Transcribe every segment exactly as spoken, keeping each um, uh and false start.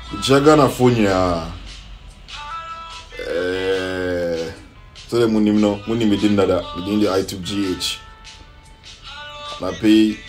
Jagana Funya. Eh, so the money no money within that within the I two G H. Na pay.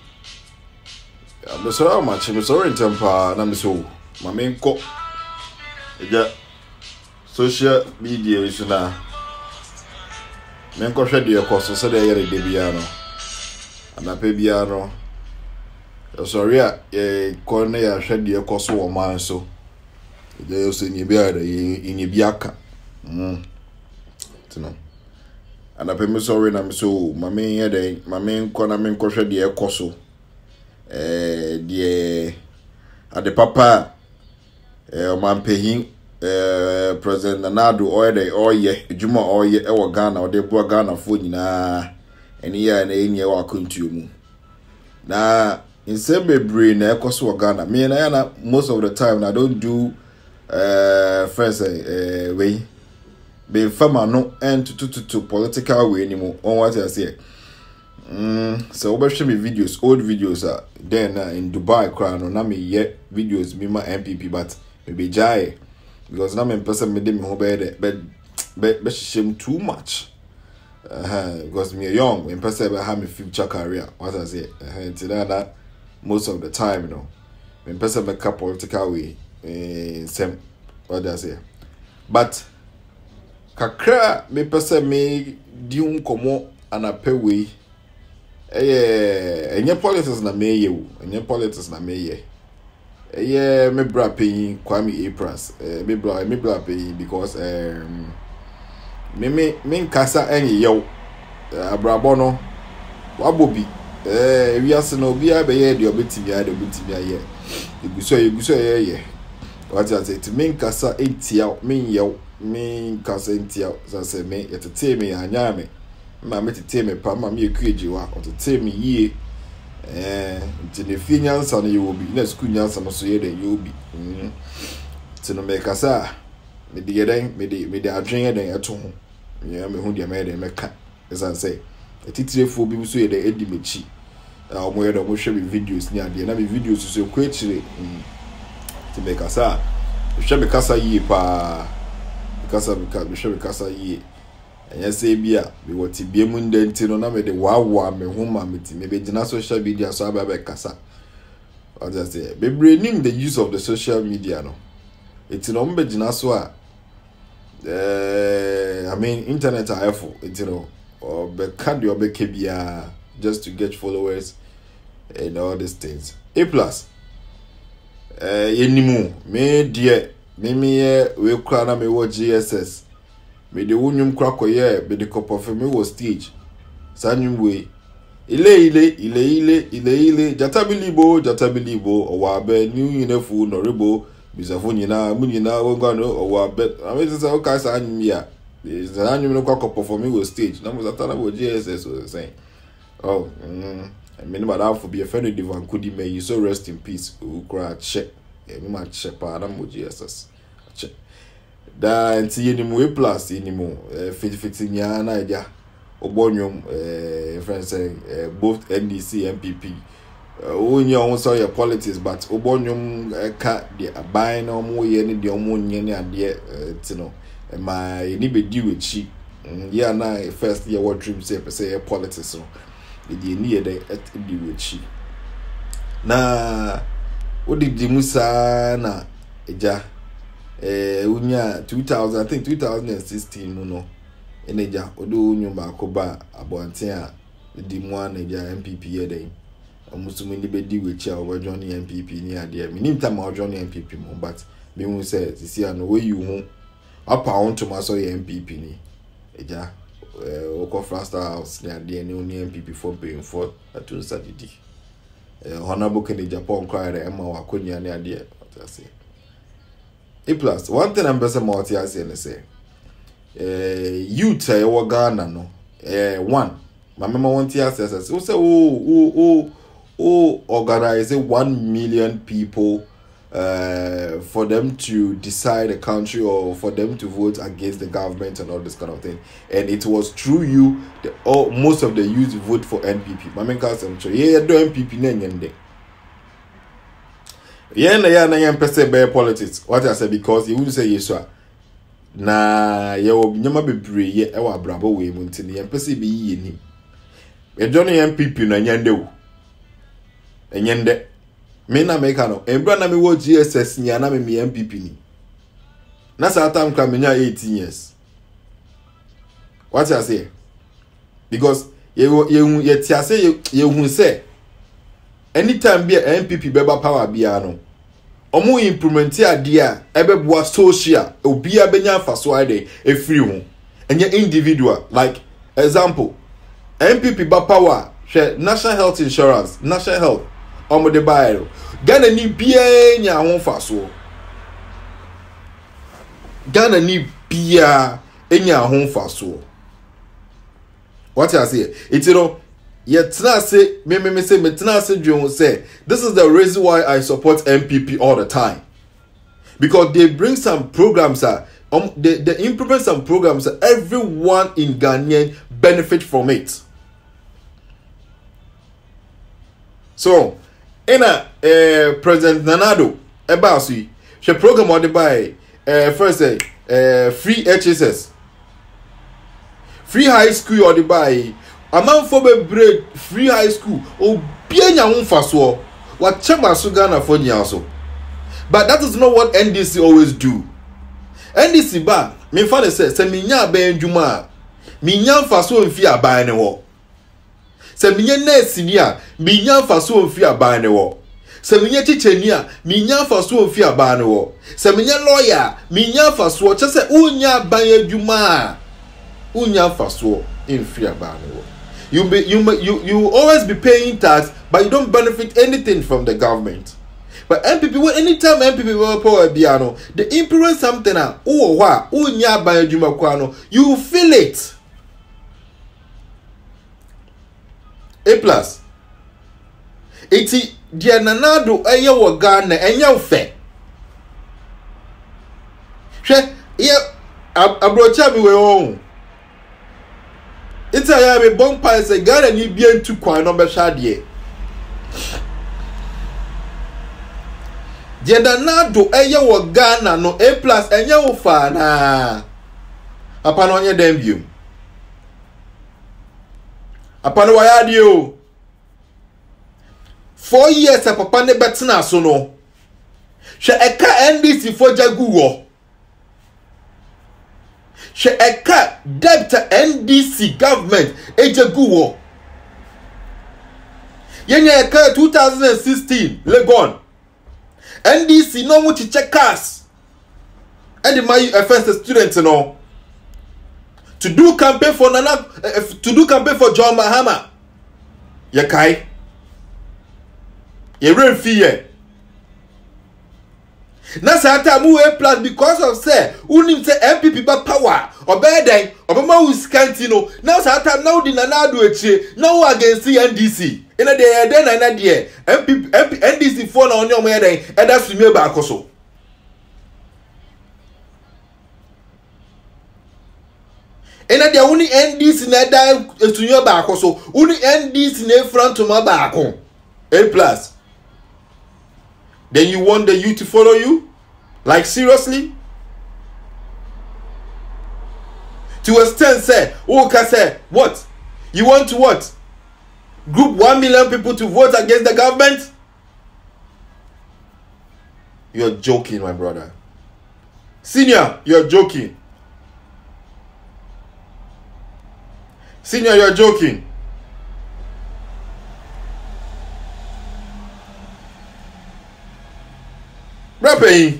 I'm sorry how much. I'm sorry in temper. Na me so. My main co. Yeah. Social media is na. Men ko hwede e koso so de yere de bia no. Ana pe bia no. Sorry a e ko na ya hwede e koso wo man so. De yo se ni bia de ni bia ka. Mm. Tino. Ana pe me sorry na me so ma men ye de ma men ko na men ko hwede e koso. Eh de ade papa eh o man pehin eh President Nanado oye oye ejuma oye e wo Ghana o de bo Ghana fo nyina eni ya na enye wa kontuo mu na inse bebre na ekoso wo Ghana me na na most of the time I don't do uh first eh way be fama no and to to to political way anymore on what I say. Mm, so we show me videos, old videos uh, then uh, in Dubai crown on me yet videos me my M P P but maybe jai because now me person me dem ho be but but but shame too much uh because me young me person be have me future career what I say uh until that most of the time you know me person be cap political way eh same what I say but kakra me person me di un komo anape way eh enye politics na meye wo enye politics na meye eh me bra pay Kwame Apras eh me bra me bra pay because um me me me nkasa enye yew abrabo no wabobi eh wiase no obi abeye de obetimi ade obetimi aye eguso eguso ye ye what I say to me nkasa entia me yew me nkasa entia so say me yetete me anya me ma me tete me pa ma me ekueji wa otete me yie eh nti ne fi nyansa no ye obi na school nyansa no so ye de ye obi mm ti no me kasa me de yeden me de me de adwen yeden eto ho me me hu de me de me ka esan say etitirefo bi so ye de edi mechi a omo ye de mo hwe me videos ni ade na me videos so ko echire mm ti me kasa hwe me kasa yie pa kasa me ka hwe me kasa yie enya say bia be woti bia mu ndenti no na me de wawa me homa meti me be gina social media so aba be kasa I just say be braining the use of the social media no it no me gina so a eh I mean internet afo it no or be card your be bia just to get followers and all these things. A plus eh yenimu me die me me we kra na me wo G S S me de wonyum kra koye be de kopofe me wo stage sanyum we ile ile ile ile ile ile jatabilibo jatabilibo owa be new yinefu no rebo bizafo nyina mu nyina wonga no owa be amezi say o ka sanyum ya sanyum no kwa kopofe me wo stage na mo zatana bo G S S so say oh mm I mean but that for be a friend of Divan Kudi may you so rest in peace o kra check e me ma check pa na mo G S S check da nti yenimu we plus yenimu eh fifty fifty nya na ja obonyum eh friend say eh, both N D C M P P onye on so your politics but obonyum eh, ka the abai na omo ye ne de omo nye ne ade ti no ma ni be di wechi ya na first year what dream say say politics no the ni ye de di wechi na odidi musa na eja eh unya two thousand I think two thousand sixteen no no eneja odo nyumba akoba abonten a di mu anaja M P P ye den amusumi ni be di wechi a obo join M P P ni ade mi nim time o join M P P mo but me hu say sisi an we you hu apa on to maso ye M P P ni eja eh oko Faster House ni ade ni oni M P P for paying for atun sadidi eh honorable Kennedy Japan kware emma wakonya ni ade what I say. A plus one thing I'm better multi as you say eh youth eh wo Ghana no eh one my mama want to say say oh oh oh oh organize one million people uh for them to decide a country or for them to vote against the government and all this kind of thing, and it was through you the all most of the youth vote for N P P. My main cause I'm sure yeah do N P P na nyende Yeah, na yeah, na yeah, person be politics. What I say because you would say yes, sir. Na ye will nyama bebree ye e wa brabo we mu ntini ye person be yi ni. E John M P P na nyande wo. Enyende. Me na make no. Embra na me wo G S S nya na me me M P P ni. Na sa time kra me nya eighteen years. What I say? Because ye ye ye tiase ye ye hu say anytime be M P P beba power bia no omo implement idea ebeboa social obia benya faso ide e free ho enye individual like example M P P ba power share national health insurance national health omo de buy Ghana ni bia nya ho faso Ghana ni bia enya ho faso. What I say it's you know yet say me me me say me say John say this is the reason why I support M P P all the time, because they bring some programs uh, um they, they implement some programs that everyone in Ghana benefit from it. So in a uh, President Nanado Ebasi she program on the by uh, first say uh, free H S S, free high school or the buy. A man for be free high school or be nya ho faso what chema so Ghana for nyaso. But that is not what N D C always do. N D C ba me fa say se me nya ba ndwuma me nya faso mfi aban ne wo. Se me nya nurse ni a me nya faso mfi aban ne wo. Se me nya teacher ni a me nya faso mfi aban ne wo. Se me nya lawyer me nya faso che se unya ban adwuma unya faso mfi aban ne wo. You be you you you always be paying tax, but you don't benefit anything from the government. But M P P, anytime M P P will power biano, they implement something ah, oh wa, oh nya by juma kwano, you feel it. A plus. Iti dia nanado eye wo Ghana enya fe. Hwe ye abrocha bi we on. It's a yabe bon pa say Ghana ni bien tu kwan no be hwade. Je da na do eye wo Ghana no A plus enye wo fa na. Apa no onye dem biom. Apa no wayade o. Four years a papa ne betena so no. Hwe eka N D C for jagu wo. She eka debt N D C government ejegu wo. Yenye eka twenty sixteen Legon. N D C no mu chiche cars. And the my first student no. To do campaign for Nana uh, to do campaign for John Mahama. Ye kai. Ye real fear. Na sata mu A plus because of say unim say M P P ba power obeden obama wu scanty no na sata na udi na na do echi na wo against N D C ina de e den na na de M P P N D C for na onye omo eden e da sumi ba akoso ina de uni N D C na da esunyo ba akoso uni N D C na front ma ba akon A plus. Then you want the youth to follow you? Like seriously? To extend say, oh can say, what? You want to what? Group one million people to vote against the government? You're joking, my brother. Senior, you're joking. Senior, you're joking. Rapping.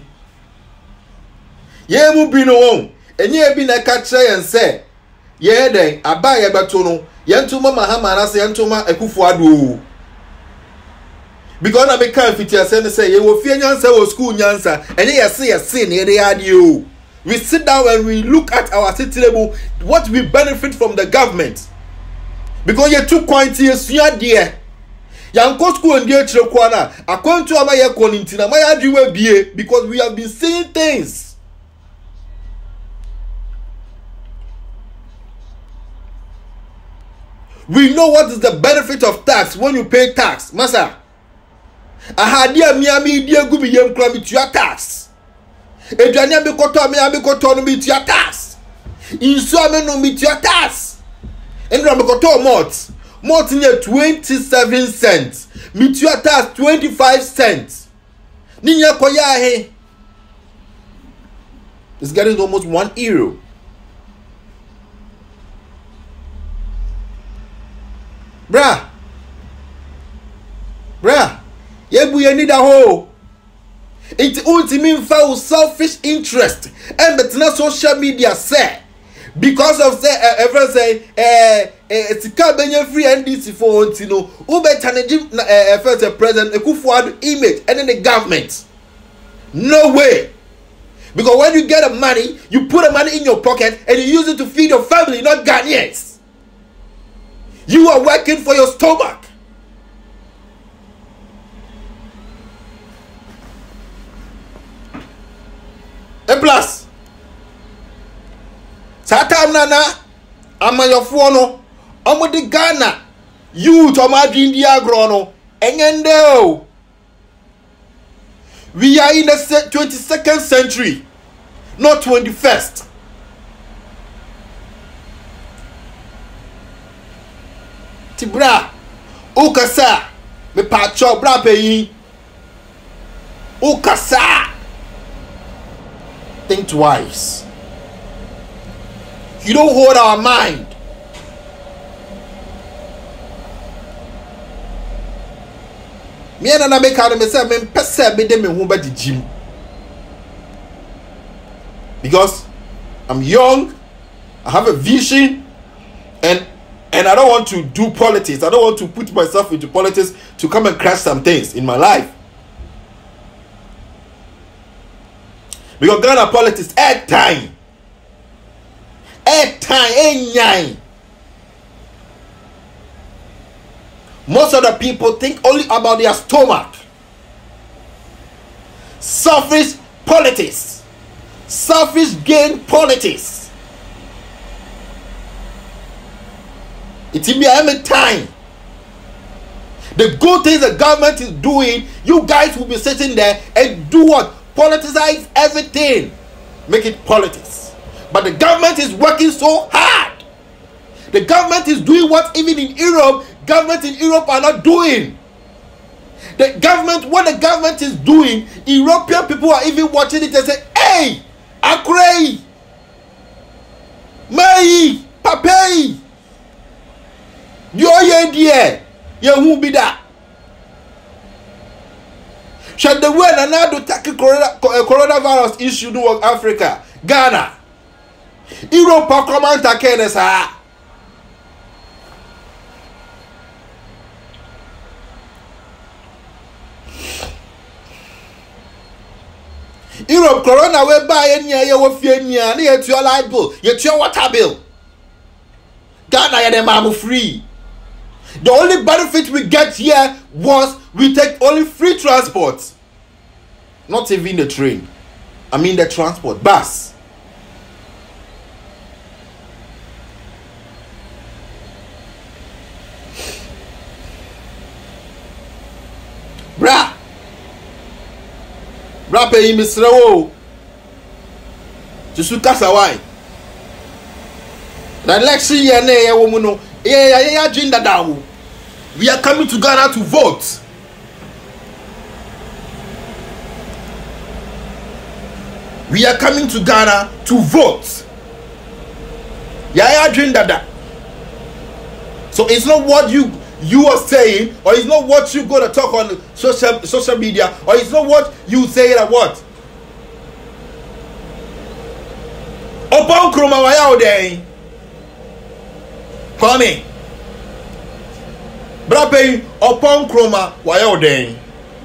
Ye mu bi no won. Enye bi na ka kire yen se. Ye den aba ye beto no. Ye ntoma Mahama na se ye ntoma Akufo Addo. Because na me kan fiti ase ne say ye wo fie nyansa wo school nyansa. Enye ye se ye se ne ye ade o. We sit down and we look at our city level what we benefit from the government. Because ye too quantity esua de. Yanko school and dear Chirokwana, according to Amaya Konintina, my adriwe bie, because we have been seeing things. We know what is the benefit of tax when you pay tax, Massa. aha dia mi ami dia gu mi yem kra mi tua tax eduane abi koto mi abi koto no mi tua tax insu ami no mi tua tax endra mi koto malt malt near twenty-seven cents mi tua tax twenty-five cents ninya koya he it's getting almost one euro. Bruh bruh yebu ye need a ho it ultimate for selfish interest and but na social media say because of say uh, ever say eh eh tika benya free N D C for ontino ube challenge eh first president Akufo-Addo image and then the government. No way. Because when you get the money, you put the money in your pocket and you use it to feed your family, not Ghanaians. You are working for your stomach. And plus, Satam Nana, Amayofuono, Omodi Ghana, you Tomadi India Grono, Engendo. We are in the twenty-second century, not twenty-first. Tibra, Ukasa, me pacho bra peyi. Ukasa. Think twice. You don't hold our mind. Me and I make out of myself, me pesa me dem me humba the gym. Because I'm young, I have a vision, and and I don't want to do politics. I don't want to put myself into politics to come and crash some things in my life. Because Ghana politics, add time. Add time, ain't nine. Most of the people think only about their stomach. Selfish politics. Selfish gain politics. It will be a time. The good things the government is doing, you guys will be sitting there and do what? Politicize everything. Make it politics. But the government is working so hard. The government is doing what even in Europe, government in Europe are not doing. The government, what the government is doing, European people are even watching it and say, hey, Akure, Mai, Pape, you're here, dear. You won't be that. Shall the way and now to tackle corona, coronavirus issue in Africa, Ghana, Europe, come on, take this. Europe corona we buy any ya wo fie nia na ye tuo light bill, ye tuo water bill. Ghana ya dem am free. The only benefit we get here was we take only free transport. Not even the train. I mean the transport bus. Bra. Bra pay Mister O. Just kasa why. The election year na ye wo no. Yeah, yeah, yeah, agenda down. We are coming to Ghana to vote. We are coming to Ghana to vote. Yeah, yeah, agenda that. So it's not what you you are saying, or it's not what you go to talk on social social media, or it's not what you say that what. Upon Kroma waya odey. Kwame Brape upon Kroma waya odey.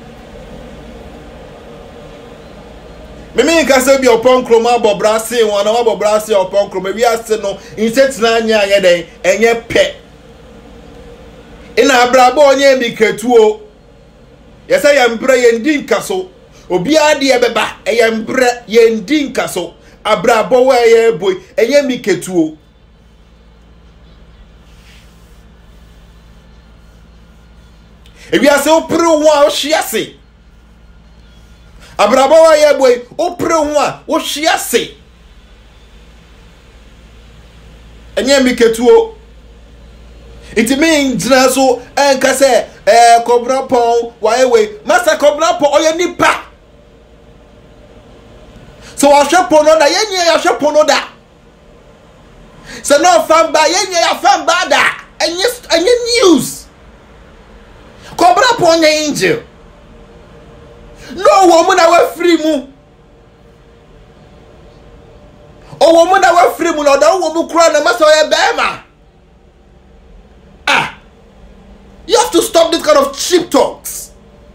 Me me can say be upon Kroma bo brase one na bo brase upon Kroma we ase no inset na anya ye den enye pe. Ina abrabo onye mi ketuo. Ye say ye mbre ye ndi nkaso. Obi ade e beba e ye mbre ye ndi nkaso. Abrabo we ye boy enye mi ketuo. If you are so pro one, she say. Abrabawa ye boy, o pro one, o she say. Enye mi ketuo. It means so en ka say eh Kobra Pon wa ewe. Master Kobra Pon oye nipa. So I shop on that yenye ya shop on that. So no fan ba yenye ya fan ba da. Enye enye news. Kobra Pon ye angel. No woman awe free mu. O woman awe free mu no da woman kura na maso ye bema. Ah. You have to stop this kind of cheap talks.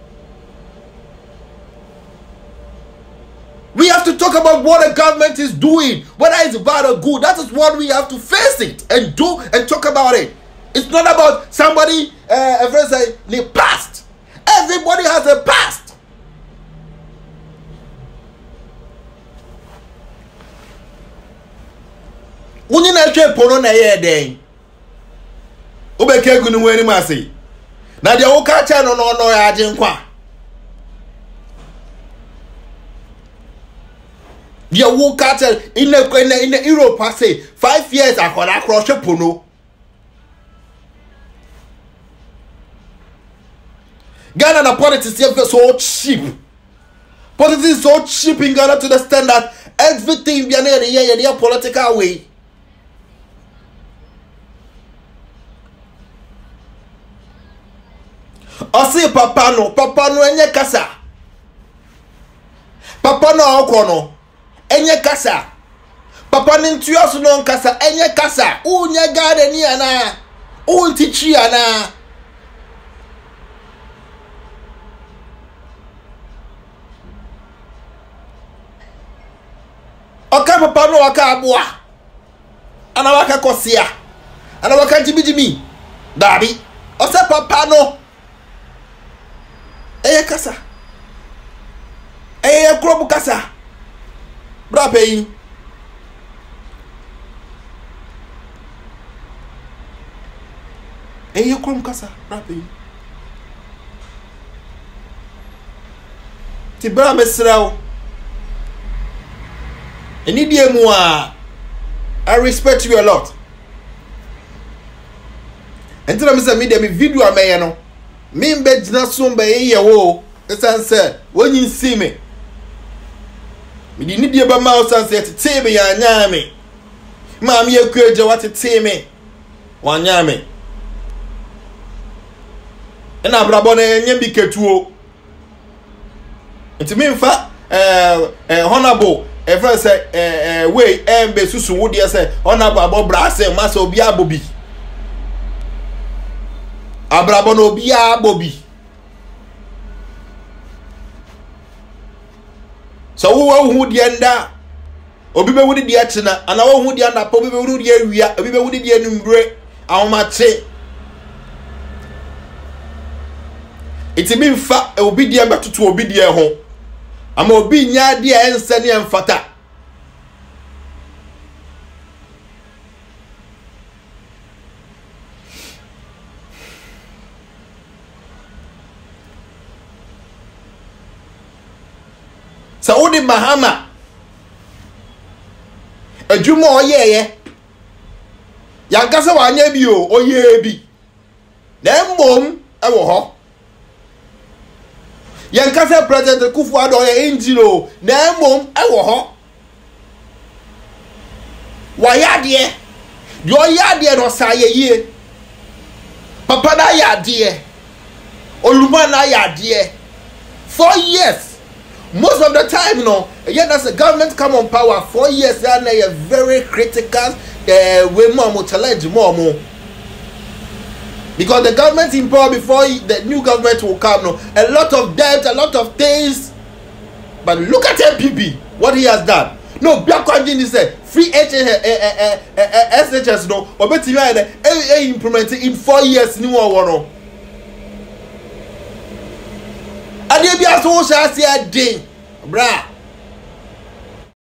We have to talk about what the government is doing, whether it's bad or good. That is what we have to face it and do and talk about it. It's not about somebody, uh, a friend say, the past. Everybody has a past. When you not try pono na ye den, obeke gunu weni masi. Na dia woka cha no no no ya ajenkwa. Dia woka cha in in in Europe say five years akola cross pono. Ghana na politics is so cheap. Politics is so cheap in Ghana to the extent that everything be near the year political way. I say papa no, papa no enye kasa. Papa no okono enye kasa. Papa ni ntuaso no kasa enye kasa. Unye garden ni ana. Untichi ana. Oka papa no waka aboa. Ana waka kosia. Ana waka jibijimi. Dabi. Ose papa no. Eye kasa. Eye krobu kasa. Bra peyi. Eye krobu kasa. Bra peyi. Ti bra mesrao. Eni die mu a I respect you a lot. Entina me say me dem video ameye no. Me mbe jina somba ye wo esan say when you see me me di nidie ba ma osan say tete me ya nya me ma me akuaje wat tete me wan nya me ena brabo na nya bi ketuo enti me mfa eh eh honorable e friend say eh eh we embe susu wo dia say honorable abo bra say ma say obi abobi Abrabo no biya bobi. So wo hu di enda obi be wudi di achina ana wo hu di anda po obi be wudi di awia obi be wudi di anumbre awomate iti bi mfa obi di amba tutu obi di ho ama obi nya di ense ne emfata Saudi Mahama adwuma oyeye yankasa wanya bi o oye bi na mbom ewo ho yankasa president Kufuor oye engine na mbom ewo ho wayade de oyade no sayeye papa na yade oluma na yade four years. Most of the time, you know, yeah, that's the government come on power four years. They are a very critical uh, way more challenge more more because the government in power before the new government will come. No, a lot of debt, a lot of things. But look at M P P, what he has done. No, black country is a free S H S. No, or better, implemented in four years. New one. And if you are so shy, say a day, bruh.